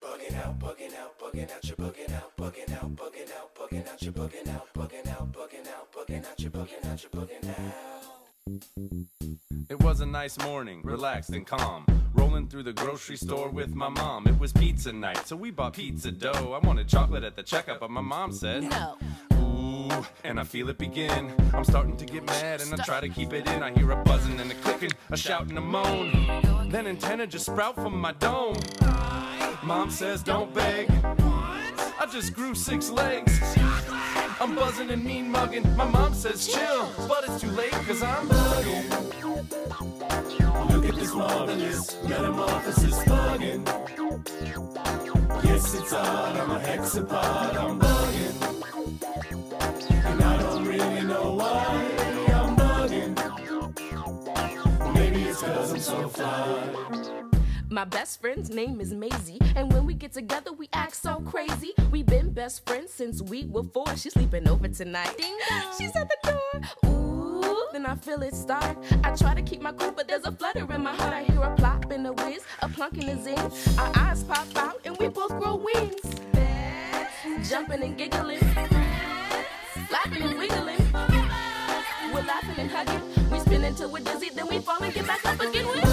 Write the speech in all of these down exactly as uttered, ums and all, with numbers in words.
Bugging out, bugging out, bugging out, you're bugging out, bugging out, bugging out, bugging out, you're bugging out, bugging out, bugging out, bugging out, you're bugging out, you're bugging out. It was a nice morning, relaxed and calm. Rolling through the grocery store with my mom. It was pizza night, so we bought pizza dough. I wanted chocolate at the checkout, but my mom said no. Ooh, and I feel it begin. I'm starting to get mad and I try to keep it in. I hear a buzzing and a clicking, a shout and a moan. Then antenna just sprout from my dome. Mom says don't beg, I just grew six legs. I'm buzzing and mean mugging. My mom says chill, but it's too late cause I'm bugging. Look at this marvelous metamorphosis bugging. Yes, it's odd, I'm a hexapod, I'm bugging. And I don't really know why I'm bugging. Maybe it's cause I'm so fly. My best friend's name is Maisie, and when we get together we act so crazy. We've been best friends since we were four. She's sleeping over tonight. Ding dong. She's at the door. Ooh, then I feel it start. I try to keep my cool, but there's a flutter in my heart. I hear a plop and a whiz, a plunk and a zing. Our eyes pop out and we both grow wings. Jumping and giggling, laughing and wiggling. We're laughing and hugging. We spin until we're dizzy, then we fall and get back up again. We're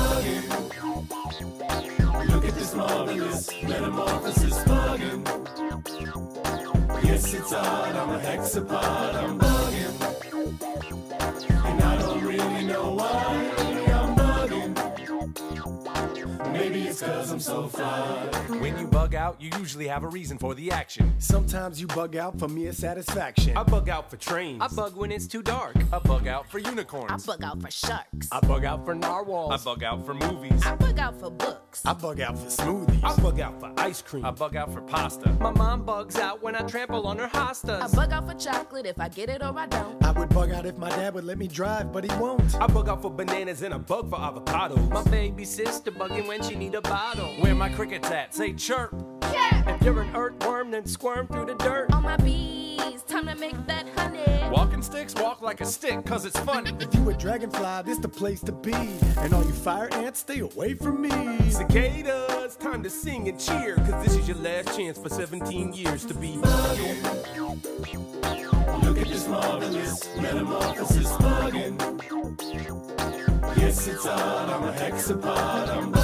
look at this marvelous metamorphosis bugging. Yes, it's odd, I'm a hexapod, I'm bugging. And I don't really know why I'm bugging. Maybe it's cause I'm so fly. When you bug out, you usually have a reason for the action. Sometimes you bug out for mere satisfaction. I bug out for trains. I bug when it's too dark. I bug out for unicorns. I bug out for sharks. I bug out for narwhals. I bug out for movies. I bug out for books. I bug out for smoothies. I bug out for ice cream. I bug out for pasta. My mom bugs out when I trample on her hostas. I bug out for chocolate if I get it or I don't. I would bug out if my dad would let me drive, but he won't. I bug out for bananas and I bug for avocados. My baby sister bugging when she need a bottle. Where my crickets at? Say chirp. Yeah. If you're an earthworm, then squirm through the dirt. All my bees, time to make that honey. Walking sticks, walk like a stick, cause it's funny. If you a dragonfly, this the place to be. And all you fire ants, stay away from me. Cicadas, time to sing and cheer, cause this is your last chance for seventeen years to be bugging. Look at this marvelous metamorphosis bugging. Yes, it's odd, I'm a hexapod, I'm bugging.